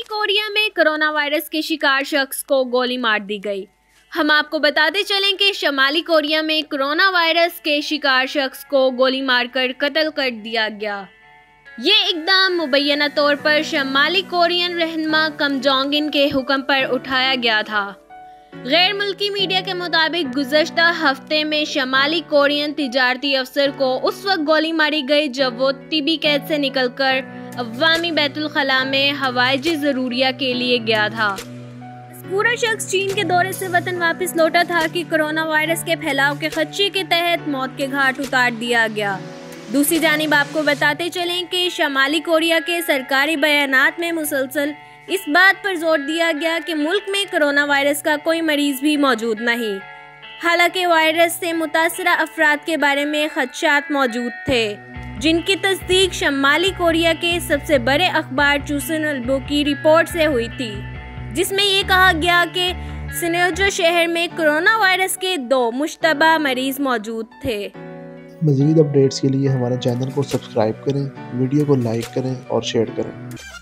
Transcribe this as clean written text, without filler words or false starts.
Korea में corona virus के शिकार शख्स को गोली मार दी गई। हम आपको बताते चलें कि शुमाली कोरिया में कोरोना वायरस के शिकार शख्स को गोली मारकर कत्ल कर दिया गया। ये इकदाम मुबैना तौर पर शुमाली कोरियन रहनुमा किम जोंग उन के हुक्म पर उठाया गया था। गैर मुल्की मीडिया के मुताबिक गुज़श्ता हफ्ते में शुमाली कोरियन तिजारती अफसर को उस वक्त गोली मारी गई जब वो तिबी कैद से निकलकर अवामी बैतुल खला में हवाइजी ज़रूरिया के लिए गया था। पूरा शख्स चीन के दौरे से वतन वापस लौटा था कि कोरोना वायरस के फैलाव के खदशे के तहत मौत के घाट उतार दिया गया। दूसरी जानिब आपको बताते चलें कि शुमाली कोरिया के सरकारी बयानात में मुसलसल इस बात पर जोर दिया गया कि मुल्क में कोरोना वायरस का कोई मरीज भी मौजूद नहीं। हालांकि वायरस से मुतासरा अफराद के बारे में खदशात मौजूद थे, जिनकी तस्दीक शुमाली कोरिया के सबसे बड़े अखबार चूसन अल्बो की रिपोर्ट से हुई थी, जिसमें ये कहा गया कि सिनेजो शहर में कोरोना वायरस के 2 मुश्तबा मरीज मौजूद थे। मज़ीद अपडेट्स के लिए हमारे चैनल को सब्सक्राइब करें, वीडियो को लाइक करें और शेयर करें।